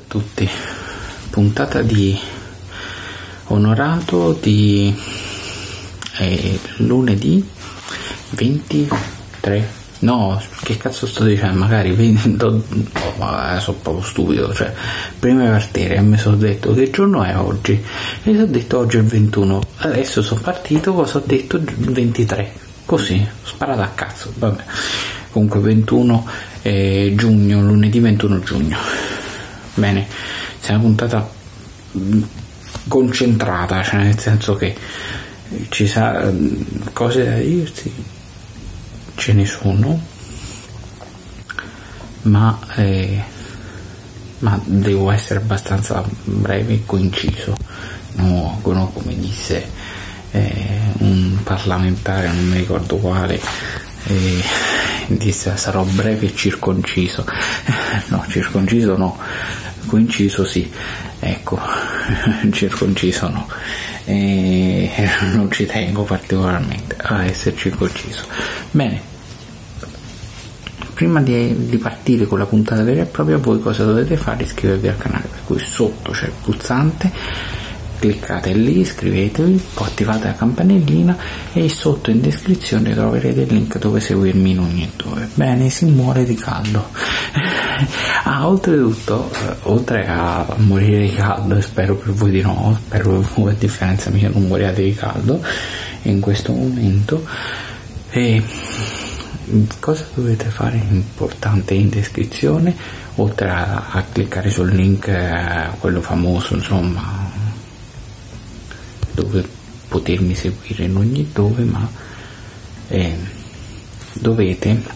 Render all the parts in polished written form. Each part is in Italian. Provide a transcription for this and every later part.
tutti, puntata di Onorato di lunedì 23, no, che cazzo sto dicendo, magari 20, sono proprio stupido, cioè prima di partire mi sono detto che giorno è oggi e mi sono detto oggi è il 21, adesso sono partito, cosa ho detto? Il 23, così, sparato a cazzo, vabbè. Comunque 21 giugno, lunedì 21 giugno. Bene, c'è una puntata concentrata, cioè nel senso che ci sa cose da dirsi, ce ne sono, ma devo essere abbastanza breve e conciso, no, come disse un parlamentare, non mi ricordo quale, disse sarò breve e circonciso. No, circonciso no, coinciso sì, ecco. Circonciso no, non ci tengo particolarmente a essere circonciso. Bene, prima di partire con la puntata vera e propria, voi cosa dovete fare? Iscrivervi al canale, per cui sotto c'è il pulsante, cliccate lì, iscrivetevi, poi attivate la campanellina e sotto in descrizione troverete il link dove seguirmi in ogni dove. Bene, si muore di caldo. Oltretutto, oltre a morire di caldo, e spero per voi di no, spero per voi a differenza mia non moriate di caldo in questo momento, cosa dovete fare importante in descrizione, oltre a cliccare sul link, quello famoso, insomma, dove potermi seguire in ogni dove, ma dovete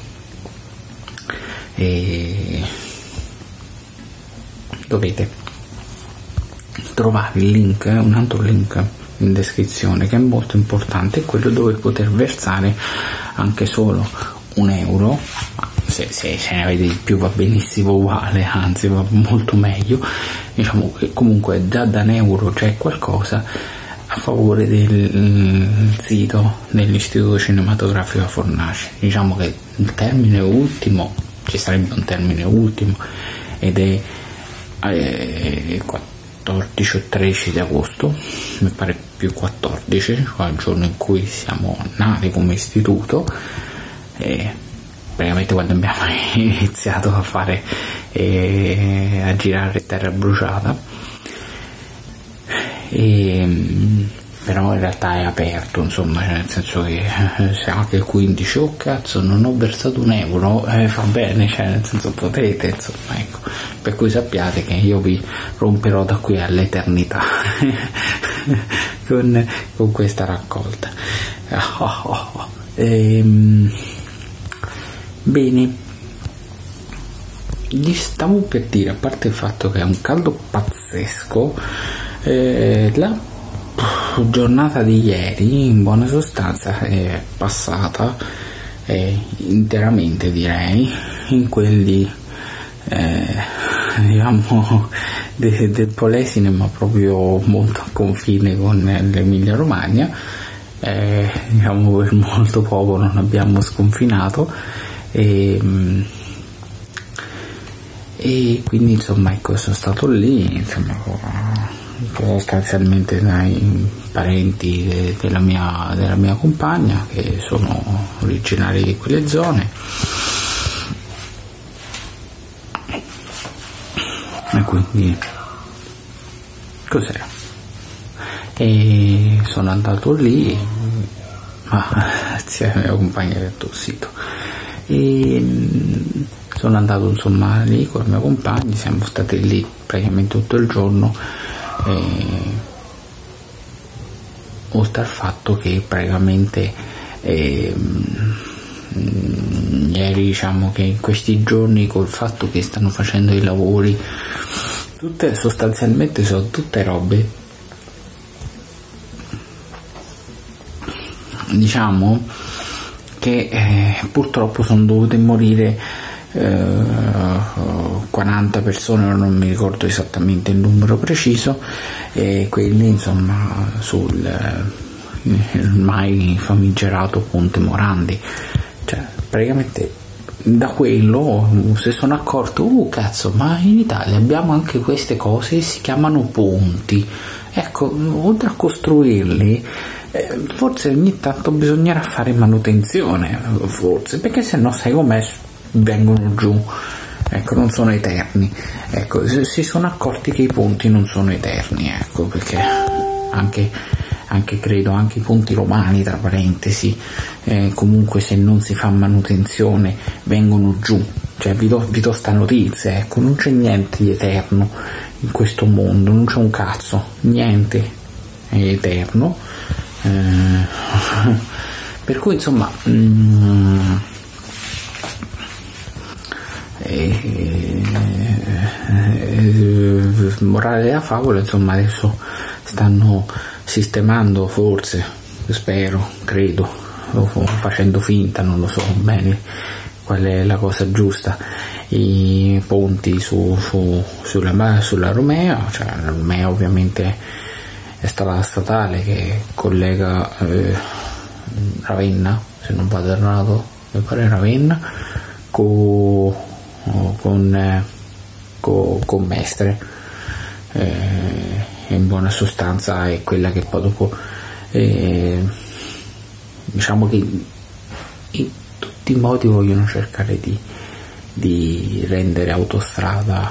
trovare il link, un altro link in descrizione che è molto importante, è quello dove poter versare anche solo €1, se ne avete di più va benissimo uguale, anzi va molto meglio, diciamo che comunque già da €1 c'è qualcosa a favore del sito dell'Istituto Cinematografico Fornaci. Diciamo che il termine ultimo, ci sarebbe un termine ultimo, ed è 14 o 13 di agosto, mi pare più 14, cioè il giorno in cui siamo nati come istituto, praticamente quando abbiamo iniziato a fare a girare Terra Bruciata. Però in realtà è aperto, insomma, cioè nel senso che se anche il 15, oh cazzo, non ho versato €1, va bene, cioè nel senso potete, insomma, ecco, per cui sappiate che io vi romperò da qui all'eternità con questa raccolta. Bene, gli stavo per dire, a parte il fatto che è un caldo pazzesco, la giornata di ieri in buona sostanza è passata interamente, direi, in quelli diciamo del Polesine, ma proprio molto a confine con l'Emilia Romagna, diciamo per molto poco non abbiamo sconfinato, e quindi insomma ecco, sono stato lì, insomma, sostanzialmente dai parenti della mia compagna, che sono originari di quelle zone, e quindi cos'era, e sono andato lì, ma grazie alla mia compagna che è tossito, e sono andato insomma lì con la mia compagna, siamo stati lì praticamente tutto il giorno, oltre al fatto che praticamente ieri, diciamo che in questi giorni, col fatto che stanno facendo i lavori, sostanzialmente sono tutte robe, diciamo, che purtroppo sono dovute morire 40 persone, non mi ricordo esattamente il numero preciso, e quelli insomma sul mai famigerato Ponte Morandi, cioè praticamente da quello si sono accorto, cazzo, ma in Italia abbiamo anche queste cose, si chiamano ponti. Ecco, oltre a costruirli, forse ogni tanto bisognerà fare manutenzione, forse, perché se no sai com'è, vengono giù, ecco, non sono eterni. Ecco, si sono accorti che i ponti non sono eterni, ecco, perché anche credo anche i ponti romani, tra parentesi, comunque se non si fa manutenzione vengono giù. Cioè vi do sta notizia, ecco, non c'è niente di eterno in questo mondo, non c'è un cazzo, niente è eterno, per cui insomma morale della favola, insomma adesso stanno sistemando, forse, spero, credo, o facendo finta, non lo so bene qual è la cosa giusta, i ponti sulla Romea. Cioè la Romea ovviamente è strada statale che collega Ravenna, se non vado errato, mi pare Ravenna, con Mestre, in buona sostanza è quella che poi dopo diciamo che in tutti i modi vogliono cercare di rendere autostrada,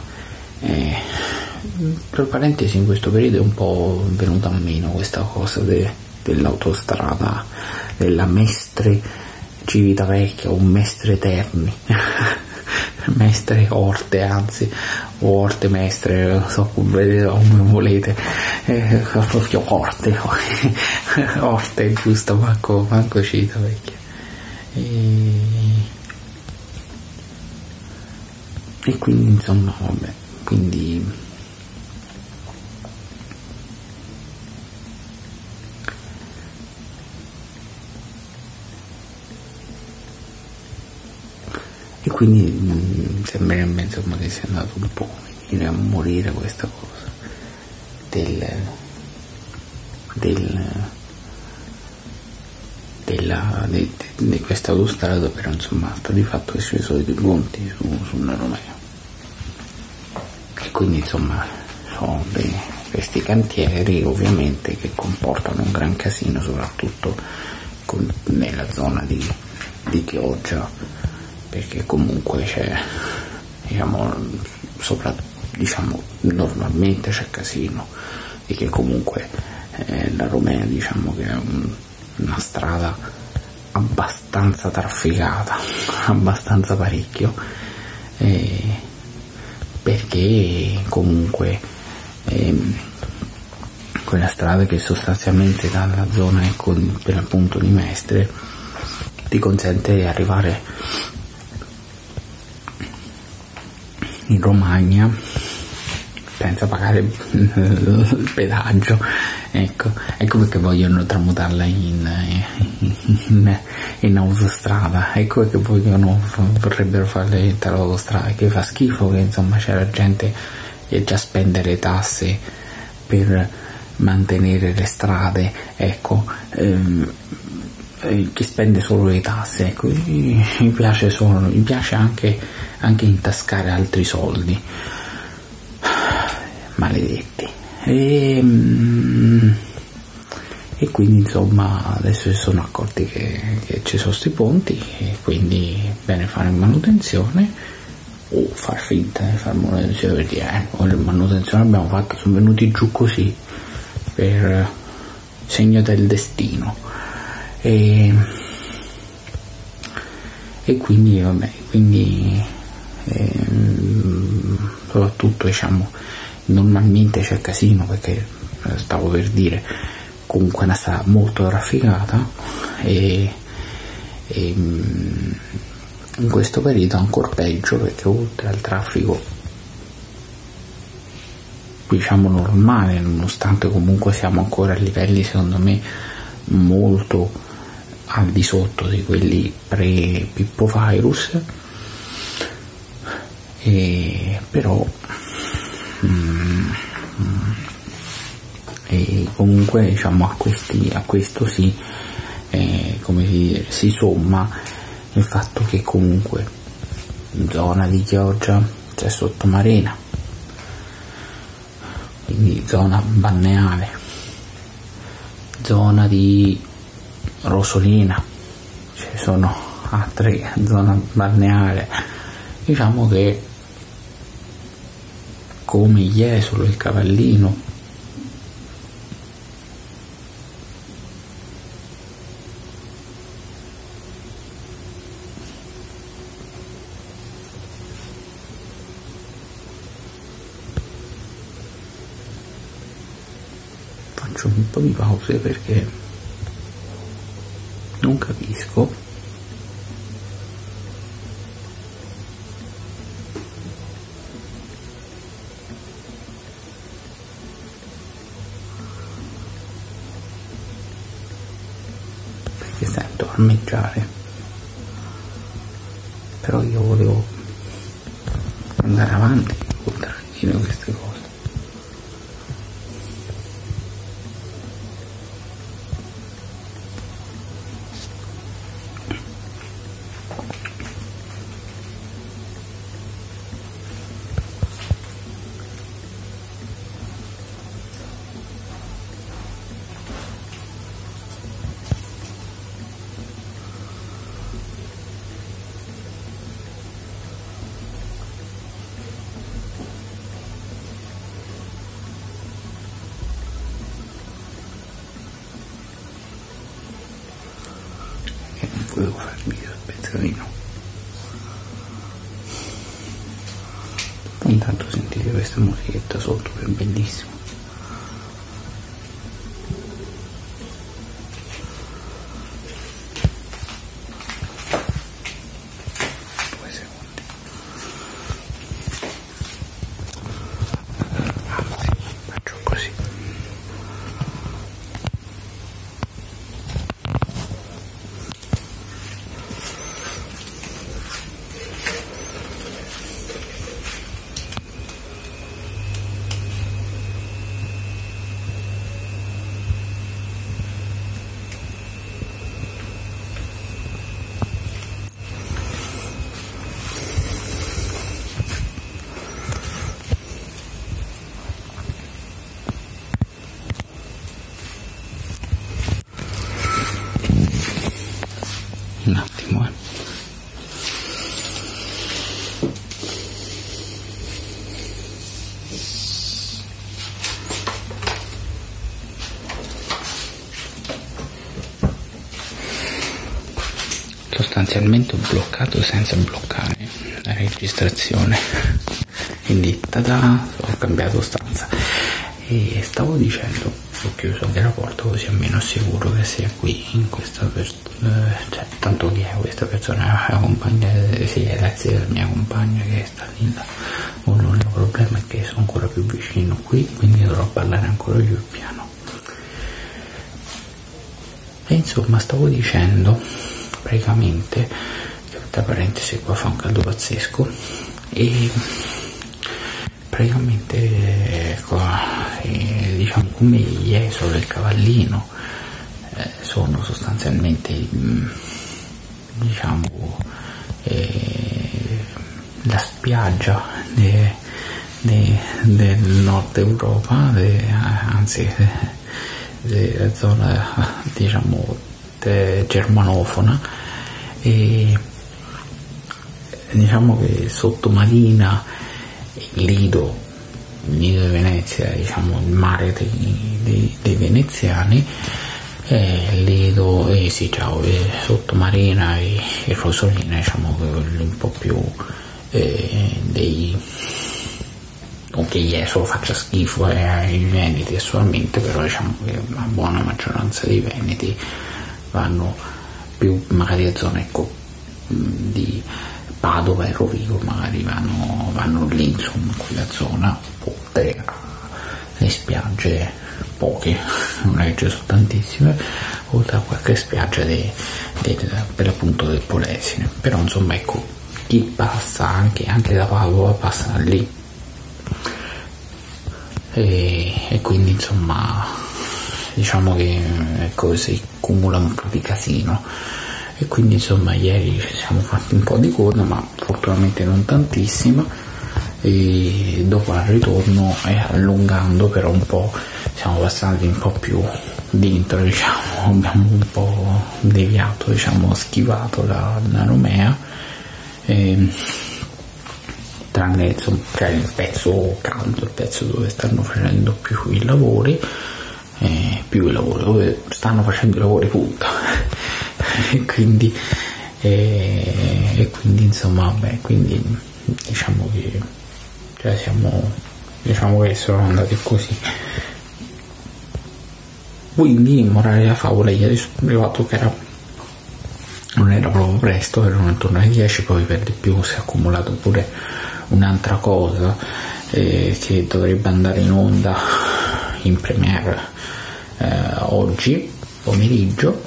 tra parentesi in questo periodo è un po' venuta a meno questa cosa dell'autostrada, della Mestre Civitavecchia o Mestre Terni Mestre Orte, anzi, o Orte Mestre, non so come volete, proprio Orte giusto, manco Civitavecchia. E quindi insomma vabbè, quindi sembrerebbe insomma che sia andato un po' a morire questa cosa di questa autostrada, però insomma sta di fatto che sui soliti ponti sulla Romea, e quindi insomma sono questi cantieri ovviamente che comportano un gran casino, soprattutto nella zona di Chioggia, perché comunque c'è, diciamo normalmente c'è casino, e che comunque la Romea diciamo che è una strada abbastanza trafficata, abbastanza parecchio, perché comunque quella strada che sostanzialmente dalla zona per l'appunto di Mestre ti consente di arrivare in Romagna senza pagare il pedaggio. Ecco perché vogliono tramutarla in autostrada, ecco perché vorrebbero farle diventare autostrada, che fa schifo che insomma c'è la gente che già spende le tasse per mantenere le strade, ecco, che spende solo le tasse, ecco, mi piace anche intascare altri soldi, maledetti, e quindi insomma adesso si sono accorti che ci sono sti ponti, e quindi bene fare manutenzione o far finta di fare manutenzione, per dire la manutenzione abbiamo fatto, sono venuti giù così per segno del destino, e quindi vabbè, soprattutto diciamo normalmente c'è casino, perché stavo per dire comunque è una strada molto trafficata, e in questo periodo ancora peggio, perché oltre al traffico diciamo normale, nonostante comunque siamo ancora a livelli secondo me molto al di sotto di quelli pre-Pippo Virus, però e comunque diciamo a questo si somma il fatto che comunque zona di Chioggia c'è Sottomarina, quindi zona balneare, zona di Rosolina, ci sono altre zone balneare. Diciamo che come Jesolo, il Cavallino, faccio un po' di pause perché non capisco perché sento armeggiare, però io volevo andare avanti oltre a dire queste cose. Volevo fare il video spezzatino. Intanto sentite questa musichetta sotto che è bellissima. Faccio così. Un attimo, Sostanzialmente ho bloccato senza bloccare la registrazione, quindi tada, ho cambiato stanza e stavo dicendo, ho chiuso anche la porta così almeno assicuro che sia qui in questa cioè tanto chi è questa persona, la compagna, sì, è la zia della mia compagna che sta lì là. L'unico problema è che sono ancora più vicino qui, quindi dovrò parlare ancora più piano. E insomma stavo dicendo praticamente, tra parentesi qua fa un caldo pazzesco, e praticamente qua diciamo come Jesolo e il Cavallino sono sostanzialmente diciamo la spiaggia del nord Europa, anzi della zona diciamo germanofona, e diciamo che Sottomarina, il Lido di Venezia, diciamo il mare dei veneziani, Lido, sì, ciao, Sottomarina e Rosolina, diciamo un po' più dei, non che Jesolo faccia schifo ai veneti assolutamente, però diciamo che la buona maggioranza dei veneti vanno più magari a zone di Padova e Rovigo, magari vanno lì, insomma, in quella zona, oltre alle spiagge poche, non è che ci sono tantissime, oltre a qualche spiaggia per l'appunto del Polesine, però insomma ecco, chi passa anche da Padova passa lì, e quindi insomma diciamo che ecco, si accumula un po' di casino, e quindi insomma ieri ci siamo fatti un po' di coda, ma fortunatamente non tantissima, e dopo al ritorno allungando però un po' siamo passati un po' più dentro, diciamo, abbiamo un po' deviato, diciamo, schivato la Romea, tranne insomma il pezzo caldo, il pezzo dove stanno facendo più i lavori, dove stanno facendo i lavori, punto. e quindi insomma vabbè, quindi diciamo che sono andati così. Quindi morale della favola, ieri sono arrivato che non era proprio presto, erano intorno alle 10, poi per di più si è accumulato pure un'altra cosa che dovrebbe andare in onda in premiere oggi pomeriggio,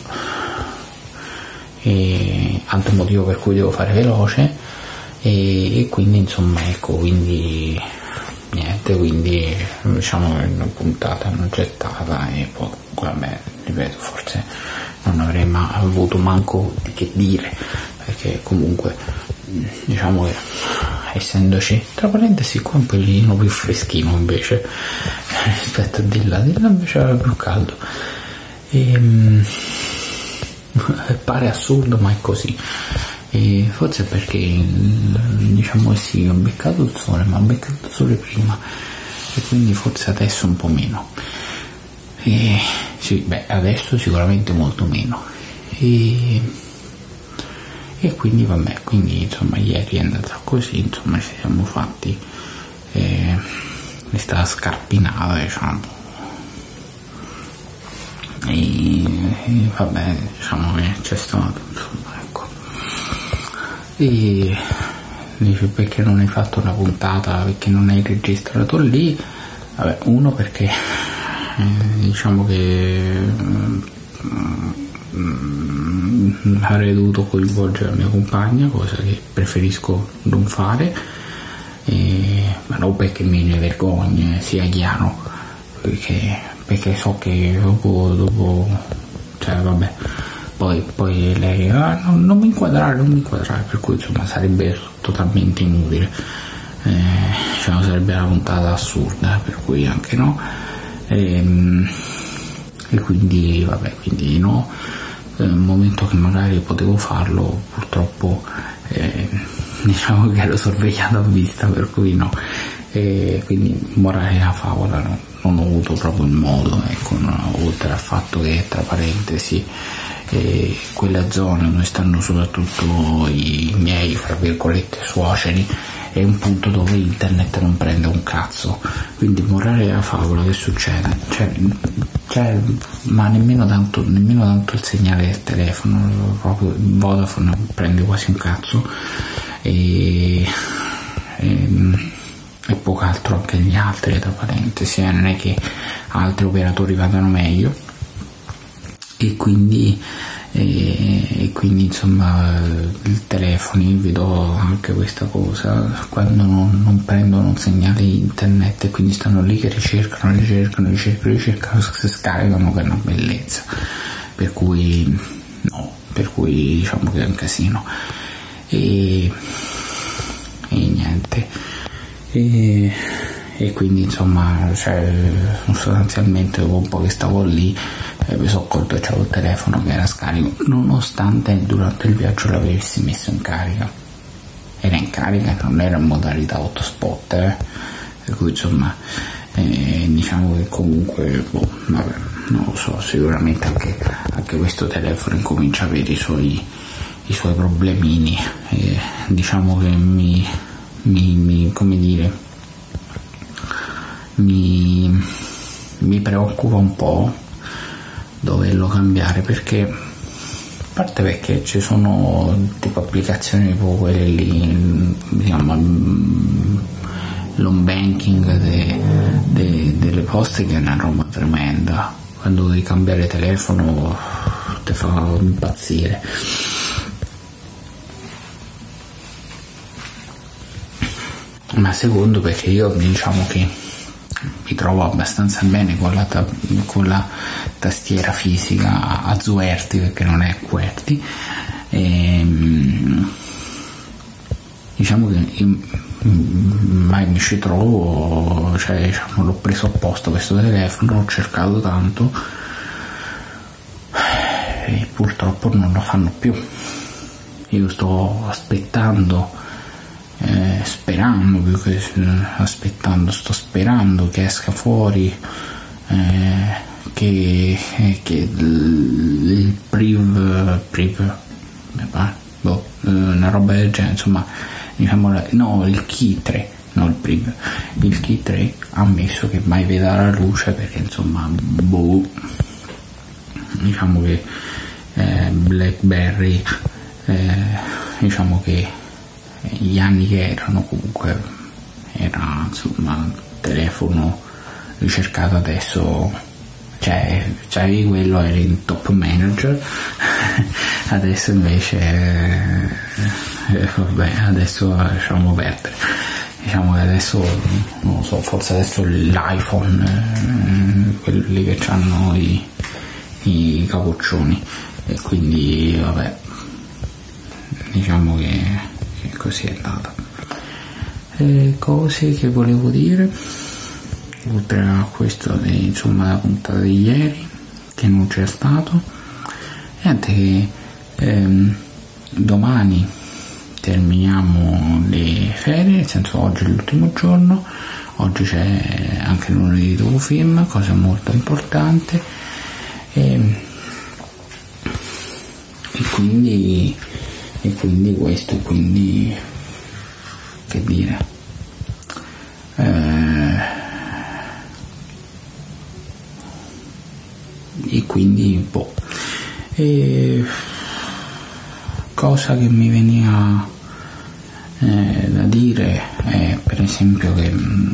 altro motivo per cui devo fare veloce, e quindi insomma ecco, quindi niente, quindi diciamo che una puntata non c'è stata, e poi vabbè, ripeto, forse non avrei mai avuto manco di che dire, perché comunque diciamo che essendoci, tra parentesi, qua un pelino più freschino invece rispetto a di là invece era più caldo, pare assurdo ma è così, e forse perché diciamo che sì, ho beccato il sole, ma ho beccato il sole prima e quindi forse adesso un po' meno, sì, beh, adesso sicuramente molto meno, e quindi vabbè, quindi insomma ieri è andata così, insomma ci siamo fatti questa scarpinata, diciamo, e vabbè, diciamo che c'è stato, insomma, ecco. E dice, perché non hai fatto una puntata, perché non hai registrato lì? Vabbè, uno perché diciamo che avrei dovuto coinvolgere la mia compagna, cosa che preferisco non fare, ma non perché me ne vergogno, sia chiaro, perché so che dopo cioè vabbè, poi lei non mi inquadrare, per cui insomma sarebbe totalmente inutile, sarebbe una puntata assurda, per cui anche no, e quindi vabbè, quindi no, nel momento che magari potevo farlo, purtroppo diciamo che ero sorvegliato a vista, per cui no, quindi morale della favola, no, non ho avuto proprio il modo, ecco, oltre al fatto che, tra parentesi, quella zona dove stanno soprattutto i miei, fra virgolette, suoceri, è un punto dove internet non prende un cazzo, quindi morale della favola, che succede? Cioè, ma nemmeno tanto il segnale del telefono, proprio il Vodafone prende quasi un cazzo, e poco altro anche gli altri, tra parentesi, non è che altri operatori vadano meglio, e quindi insomma i telefoni, vi do anche questa cosa, quando non prendono un segnale internet e quindi stanno lì che ricercano, si scaricano, che è una bellezza, per cui diciamo che è un casino, e niente, e quindi insomma, sostanzialmente dopo un po' che stavo lì mi sono accorto che c'avevo il telefono che era scarico, nonostante durante il viaggio l'avessi messo in carica, era in carica, non era in modalità hotspot, per cui insomma diciamo che comunque vabbè, non lo so, sicuramente anche questo telefono incomincia a avere i suoi problemini, diciamo che come dire, mi preoccupa un po' doverlo cambiare, perché a parte perché ci sono tipo applicazioni tipo quelle lì, diciamo, l'home banking delle poste, che è una roba tremenda, quando devi cambiare telefono ti fa impazzire. Ma secondo, perché io diciamo che mi trovo abbastanza bene con la tastiera fisica a ZWERTY, perché non è QWERTY, diciamo che mai mi ci trovo, cioè diciamo, l'ho preso apposta questo telefono, l'ho cercato tanto e purtroppo non lo fanno più. Io sto aspettando, sto sperando che esca fuori che il una roba del genere, insomma, diciamo, no, il Key 3, no, il Key 3 ha ammesso che mai vedrà la luce, perché insomma, diciamo che BlackBerry, diciamo che gli anni che erano, comunque era insomma telefono ricercato, adesso cioè quello era in top manager adesso invece vabbè, adesso lasciamo perdere, diciamo che adesso non lo so, forse adesso l'iPhone, quelli che hanno i capoccioni, e quindi vabbè, diciamo che così è andata. Cose che volevo dire oltre a questo, insomma, la puntata di ieri che non c'è stato, niente, che domani terminiamo le ferie, nel senso oggi è l'ultimo giorno, oggi c'è anche lunedì dopo film, cosa molto importante, e quindi questo, e quindi che dire, e quindi cosa che mi veniva da dire è per esempio che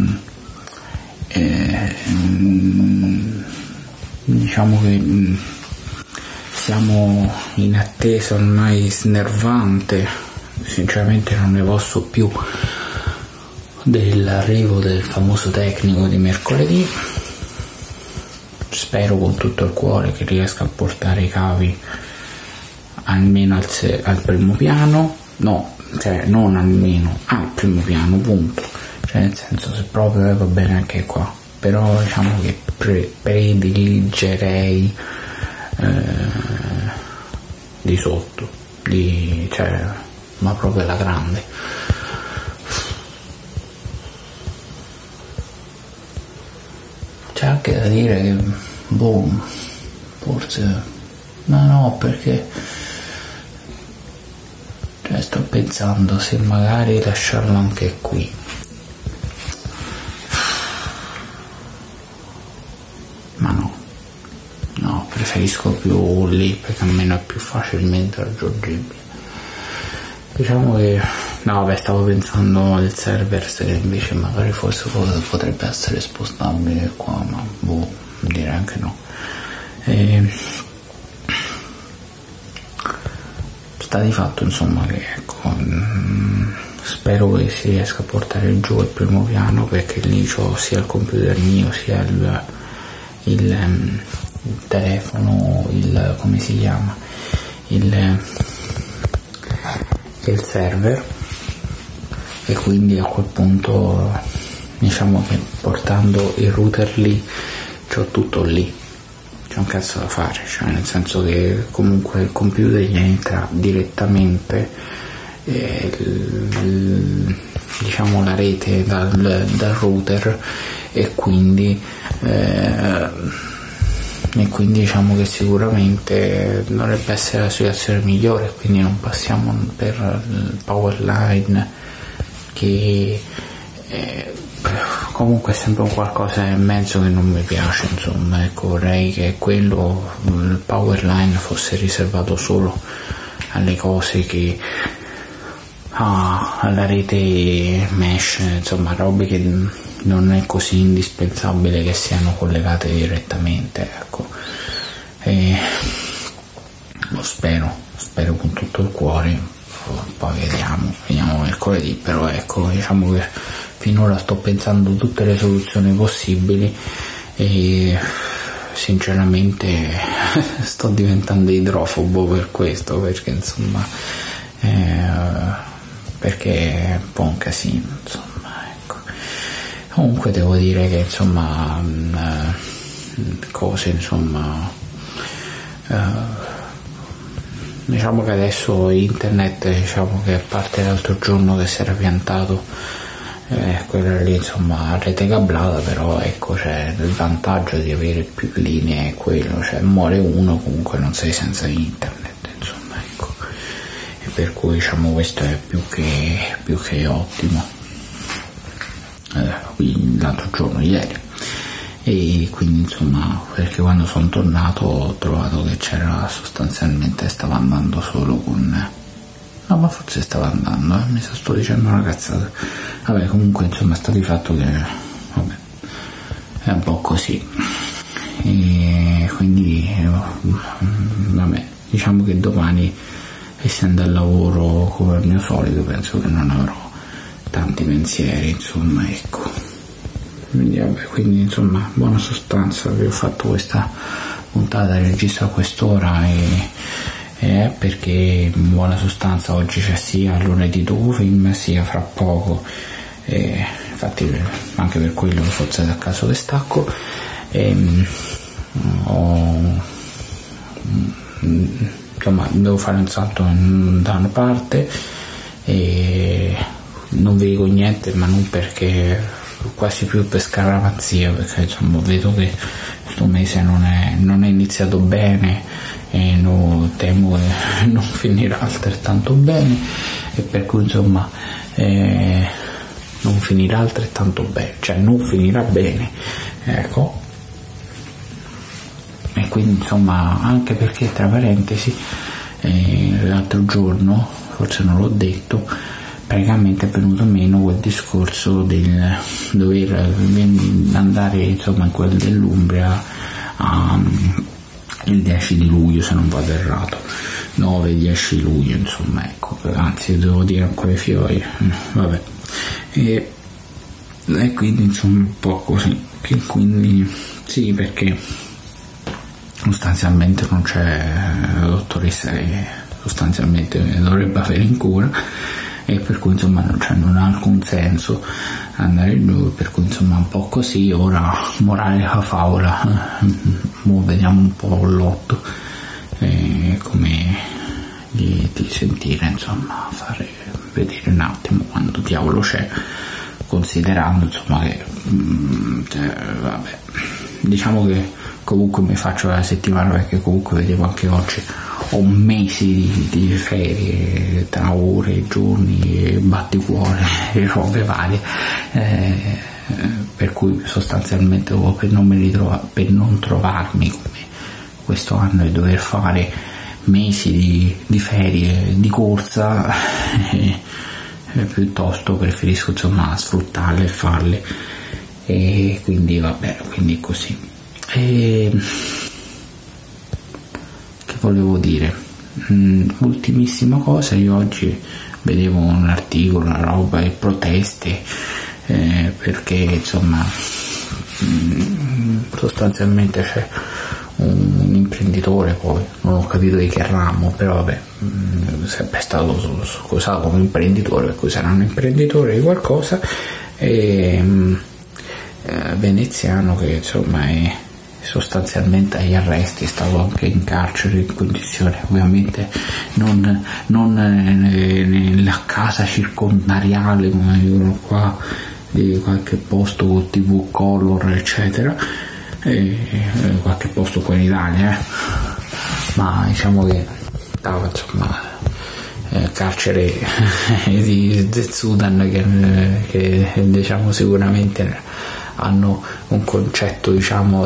diciamo che siamo in attesa ormai snervante, sinceramente non ne posso più, dell'arrivo del famoso tecnico di mercoledì. Spero con tutto il cuore che riesca a portare i cavi almeno al primo piano, no, cioè non almeno al primo piano, punto, cioè nel senso, se proprio va bene anche qua, però diciamo che prediligerei di sotto, cioè, ma proprio alla grande. C'è anche da dire che forse no, perché cioè, sto pensando se magari lasciarlo anche qui, ma no, preferisco più lì, perché almeno è più facilmente raggiungibile. Diciamo che stavo pensando al server, se invece magari forse potrebbe essere spostabile qua, ma direi anche no. Sta di fatto insomma che ecco, spero che si riesca a portare giù il primo piano, perché lì c'ho sia il computer mio sia il telefono, come si chiama, il server, e quindi a quel punto diciamo che portando il router lì c'ho tutto lì, c'è un cazzo da fare, cioè nel senso che comunque il computer gli entra direttamente diciamo la rete dal router, e quindi diciamo che sicuramente dovrebbe essere la situazione migliore, quindi non passiamo per il power line, che comunque è sempre un qualcosa in mezzo che non mi piace, insomma, ecco, vorrei che quello, il power line, fosse riservato solo alle cose che alla rete mesh, insomma robe che non è così indispensabile che siano collegate direttamente, ecco. Lo spero con tutto il cuore, poi vediamo mercoledì, però ecco, diciamo che finora sto pensando tutte le soluzioni possibili, e sinceramente sto diventando idrofobo per questo, perché insomma perché è un po' un casino, insomma, ecco. Comunque devo dire che insomma cose, insomma, diciamo che adesso internet, diciamo che a parte l'altro giorno che si era piantato quella lì, insomma, rete cablata, però ecco, c'è il vantaggio di avere più linee, è quello, cioè muore uno, comunque non sei senza internet, insomma, ecco, e per cui diciamo questo è più che ottimo. L'altro giorno, ieri, e quindi insomma, perché quando sono tornato ho trovato che c'era, sostanzialmente stava andando solo con, no, ma forse stava andando, mi sto dicendo una cazzata, vabbè, comunque insomma sta di fatto che vabbè, è un po' così, e quindi vabbè, diciamo che domani, essendo al lavoro come al mio solito, penso che non avrò tanti pensieri, insomma, ecco. Quindi, vabbè, quindi insomma, buona sostanza, vi ho fatto questa puntata, registro a quest'ora e perché in buona sostanza oggi c'è sia lunedì dopo film sia fra poco, e infatti anche per quello forse è a caso che stacco, insomma devo fare un salto da una parte e non vi dico niente, ma non perché quasi più per scaramanzia, perché insomma vedo che questo mese non è iniziato bene e temo che non finirà altrettanto bene, e per cui insomma non finirà altrettanto bene, cioè non finirà bene, ecco. E quindi insomma, anche perché tra parentesi l'altro giorno, forse non l'ho detto, praticamente è venuto meno quel discorso del dover andare insomma in quel dell'Umbria il 10 di luglio, se non vado errato, 9-10 luglio, insomma, ecco, anzi devo dire ancora i fiori, vabbè, e quindi insomma un po' così, che quindi sì, perché sostanzialmente non c'è la dottoressa che sostanzialmente dovrebbe avere in cura, e per cui insomma non ha alcun senso andare giù, per cui insomma un po' così. Ora, morale della favola, vediamo un po' l'otto, come di sentire, insomma, fare vedere un attimo quando diavolo c'è, considerando insomma che vabbè, diciamo che comunque mi faccio la settimana, perché comunque vedevo anche oggi ho mesi di ferie, tra ore, giorni, batticuore e robe varie, per cui sostanzialmente per non trovarmi come questo anno e dover fare mesi di ferie di corsa, piuttosto preferisco insomma sfruttarle e farle, e quindi vabbè, quindi così. Volevo dire, ultimissima cosa, io oggi vedevo un articolo, una roba e proteste, perché insomma sostanzialmente c'è un imprenditore, poi non ho capito di che ramo, però vabbè, sempre stato scusato come imprenditore, per cui sarà un imprenditore di qualcosa, veneziano, che insomma è sostanzialmente agli arresti, è stato anche in carcere in condizioni ovviamente non nella casa circondariale come dicono qua, di qualche posto con TV Color eccetera, qualche posto qua in Italia, ma diciamo che stava insomma carcere di Zetsudan, che diciamo sicuramente hanno un concetto diciamo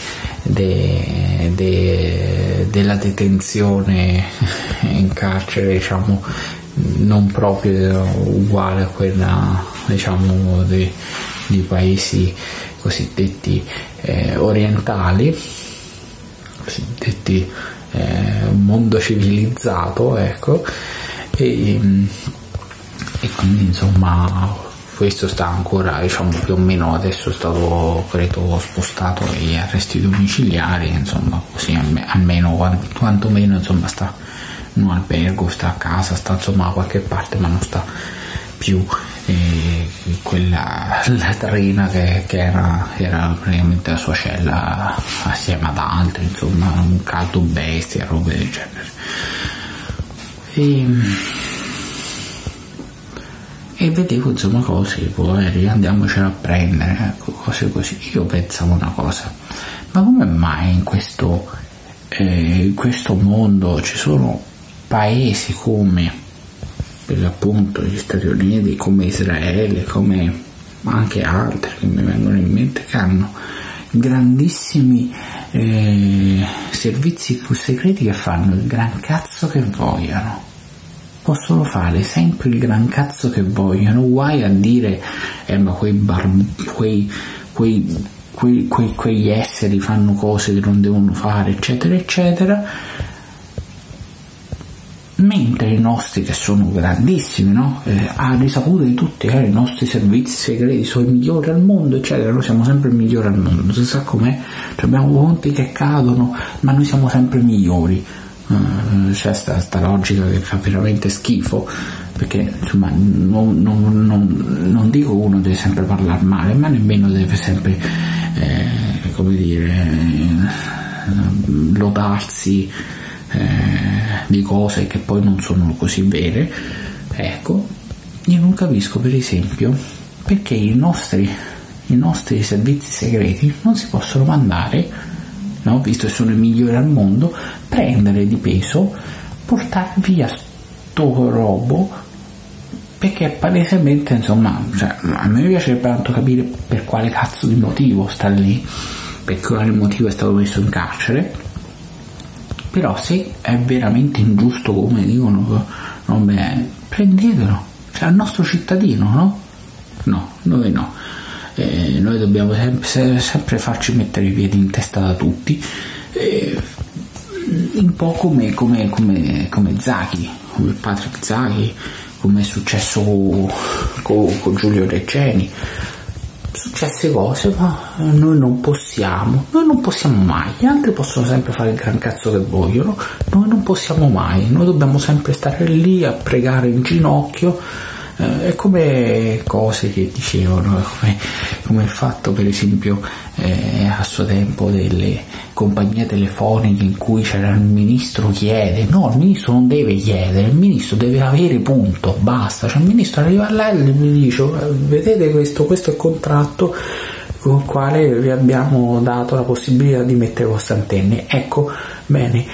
della detenzione in carcere, diciamo non proprio uguale a quella diciamo dei paesi cosiddetti orientali, cosiddetti mondo civilizzato, ecco, e quindi insomma questo sta ancora, diciamo, più o meno adesso è stato, credo, spostato agli arresti domiciliari, insomma, così almeno quantomeno, insomma, sta in un albergo, sta a casa, sta insomma da qualche parte, ma non sta più quella latrina che era praticamente la sua cella assieme ad altri, insomma, un caldo bestia, robe del genere. E vedevo, insomma, cose, poi andiamocela a prendere, ecco, cose così. Io pensavo una cosa, ma come mai in questo mondo ci sono paesi come, per l'appunto, gli Stati Uniti, come Israele, come anche altri che mi vengono in mente, che hanno grandissimi servizi segreti che fanno il gran cazzo che vogliono, possono fare sempre il gran cazzo che vogliono, guai a dire ma quegli esseri fanno cose che non devono fare, eccetera eccetera, mentre i nostri, che sono grandissimi, no? A risaputa di tutti, i nostri servizi segreti sono i migliori al mondo, eccetera. Noi siamo sempre i migliori al mondo, si sa com'è, abbiamo conti che cadono, ma noi siamo sempre i migliori. C'è sta logica che fa veramente schifo, perché insomma non dico uno deve sempre parlare male, ma nemmeno deve sempre come dire, lodarsi di cose che poi non sono così vere. Ecco, io non capisco, per esempio, perché i nostri servizi segreti non si possono mandare, no? Visto che sono i migliori al mondo, prendere di peso, portare via sto robo, perché palesemente, insomma, cioè, a me piacerebbe tanto capire per quale cazzo di motivo sta lì, per quale motivo è stato messo in carcere. Però se è veramente ingiusto, come dicono, no, beh, prendetelo, cioè al nostro cittadino, no? No, noi no. Noi dobbiamo sempre farci mettere i piedi in testa da tutti, un po' come Zaki, come Patrick Zaki, come è successo con Giulio Regeni. Successe cose, ma noi non possiamo mai. Gli altri possono sempre fare il gran cazzo che vogliono, noi non possiamo mai, noi dobbiamo sempre stare lì a pregare in ginocchio. È come cose che dicevano, come il fatto, per esempio, a suo tempo delle compagnie telefoniche in cui c'era il ministro chiede, no, il ministro non deve chiedere, il ministro deve avere, punto, basta. Cioè il ministro arriva là e mi dice, vedete questo è il contratto con il quale vi abbiamo dato la possibilità di mettere le vostre antenne, ecco, bene,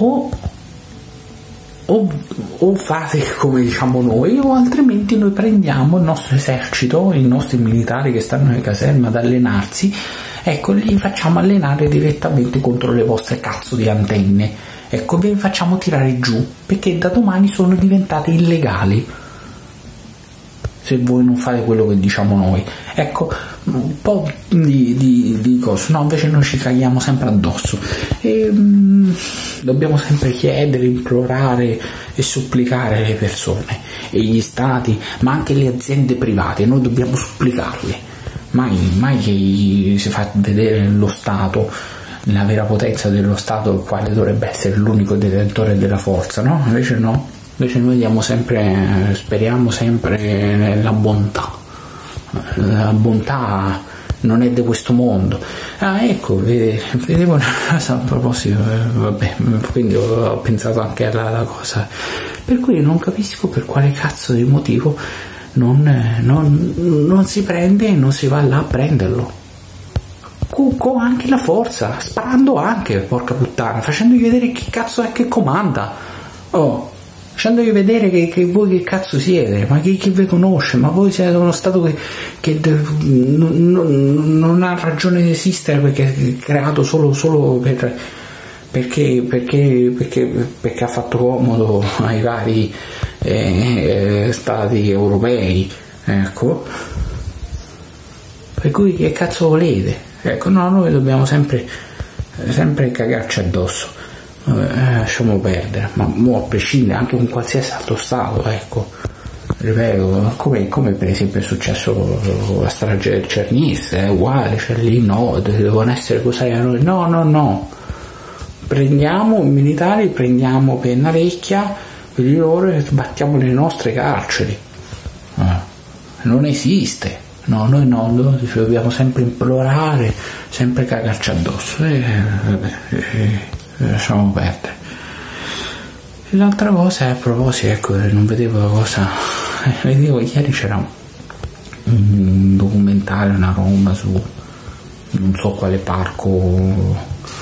o fate come diciamo noi, o altrimenti noi prendiamo il nostro esercito, i nostri militari che stanno nelle caserme ad allenarsi, ecco, li facciamo allenare direttamente contro le vostre cazzo di antenne, ecco, ve le facciamo tirare giù, perché da domani sono diventate illegali se voi non fate quello che diciamo noi. Ecco, un po' di cose, no, invece noi ci caghiamo sempre addosso e dobbiamo sempre chiedere, implorare e supplicare le persone e gli stati, ma anche le aziende private, noi dobbiamo supplicarle, mai che si fa vedere lo Stato, la vera potenza dello Stato, il quale dovrebbe essere l'unico detentore della forza, no? Invece no. Invece noi diamo sempre, speriamo sempre nella bontà. La bontà non è di questo mondo. Ecco, vedevo una cosa a proposito, vabbè, quindi ho pensato anche alla cosa, per cui non capisco per quale cazzo di motivo non si prende e non si va là a prenderlo. Con anche la forza, sparando anche, porca puttana, facendogli vedere chi cazzo è che comanda. Facendogli vedere che voi che cazzo siete, ma chi vi conosce, ma voi siete uno Stato che non ha ragione di esistere, perché è creato solo perché ha fatto comodo ai vari Stati europei, ecco. Per cui che cazzo volete? Ecco, no, noi dobbiamo sempre cagarci addosso. Lasciamo perdere, ma a prescindere, anche con qualsiasi altro Stato, ecco, ripeto, come per esempio è successo con la strage del Cernis, è uguale, cioè lì no, devono essere così, no, prendiamo i militari, prendiamo Pennarecchia, quelli loro, e sbattiamo le nostre carceri. Non esiste, noi dobbiamo sempre implorare, sempre cagarci addosso, lasciamo perdere. E l'altra cosa è, a proposito, ecco, non vedevo la cosa, vedevo ieri c'era un documentario a Roma su non so quale parco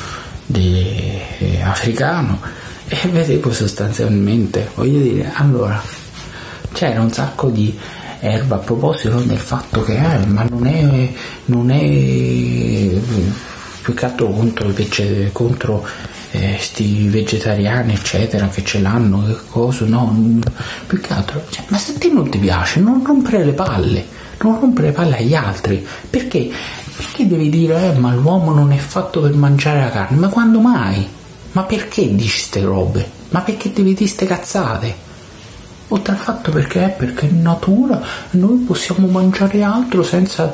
africano, e vedevo sostanzialmente, voglio dire, allora c'era un sacco di erba, a proposito del fatto che ma non è più che altro contro sti vegetariani eccetera che ce l'hanno, che cosa, no, più che altro, cioè, ma se a te non ti piace non rompere le palle agli altri, perché devi dire ma l'uomo non è fatto per mangiare la carne? Ma quando mai? Ma perché dici ste robe? Ma perché devi dire ste cazzate? Oltre al fatto perché in natura noi possiamo mangiare altro senza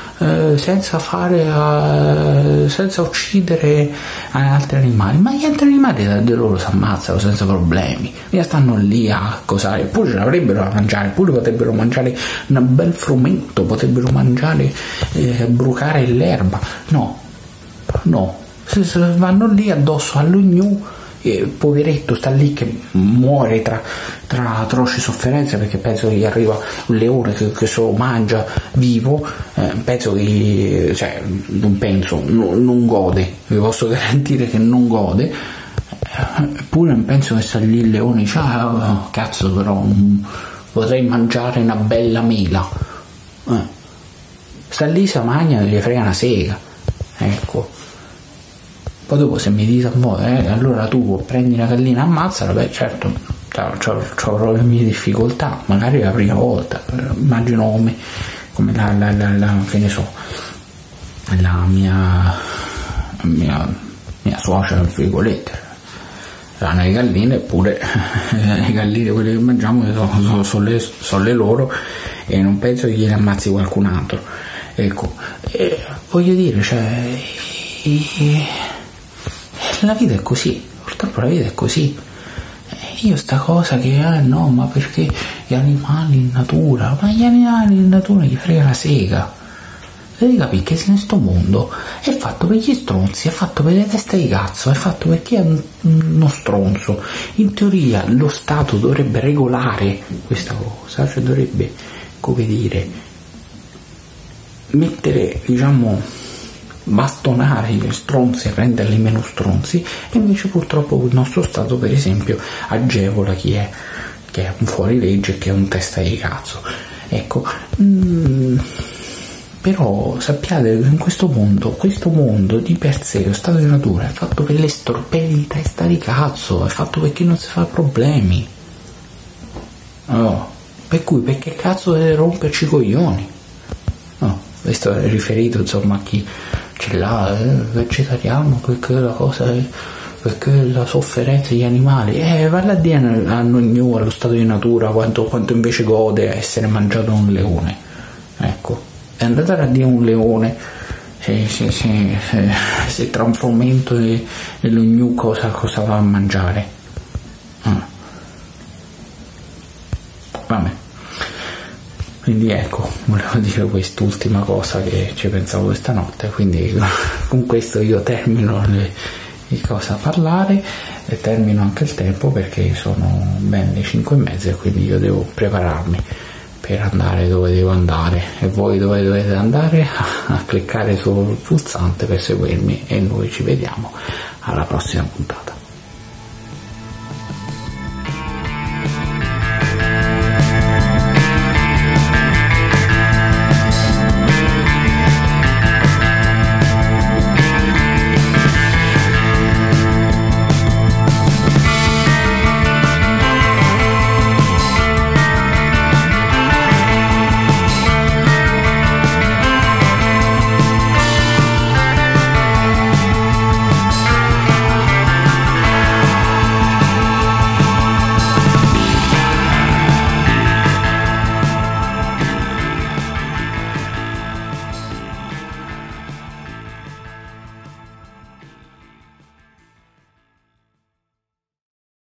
uccidere altri animali, ma gli altri animali da loro si ammazzano senza problemi, mica stanno lì a cosare, pure ce l'avrebbero da mangiare, pure potrebbero mangiare un bel frumento, potrebbero mangiare brucare l'erba, no, se vanno lì addosso all'ognu. Poveretto sta lì che muore tra atroci sofferenze, perché penso che gli arriva un leone che se lo mangia vivo, penso che, cioè, non gode, vi posso garantire che non gode, eppure penso che sta lì il leone dice cazzo, però potrei mangiare una bella mela, sta lì, si mangia e gli frega una sega, ecco. Poi dopo se mi dite allora tu prendi una gallina e ammazzala, beh certo c'ho le mie difficoltà, magari la prima volta, immagino come la che ne so, la mia suocera, tra virgolette, hanno le galline, eppure le galline quelle che mangiamo sono le loro, e non penso che gliene ammazzi qualcun altro, ecco, voglio dire, cioè la vita è così, purtroppo la vita è così. Io sta cosa che no, ma perché gli animali in natura, ma gli animali in natura gli frega la sega, devi capire che in questo mondo è fatto per gli stronzi, è fatto per le teste di cazzo, è fatto per chi è uno stronzo. In teoria lo Stato dovrebbe regolare questa cosa, cioè dovrebbe, come dire, mettere, diciamo, bastonare gli stronzi e renderli meno stronzi, e invece purtroppo il nostro Stato, per esempio, agevola chi è un fuorilegge e che è un testa di cazzo, ecco. Però sappiate che in questo mondo di per sé, lo stato di natura è fatto per le storpie di testa di cazzo, è fatto per chi non si fa problemi, per cui perché cazzo deve romperci i coglioni? Questo è riferito insomma a chi ce l'ha, vegetariano, perché la cosa è, perché la sofferenza degli animali, vale a dire allo stato di natura quanto invece gode a essere mangiato da un leone, ecco. E andate a dire un leone se tra un frumento e l'ognu cosa va a mangiare, vabbè. Quindi ecco, volevo dire quest'ultima cosa che ci pensavo questa notte, quindi con questo io termino le cose a parlare e termino anche il tempo, perché sono ben le 5:30 e quindi io devo prepararmi per andare dove devo andare, e voi dove dovete andare? A cliccare sul pulsante per seguirmi, e noi ci vediamo alla prossima puntata.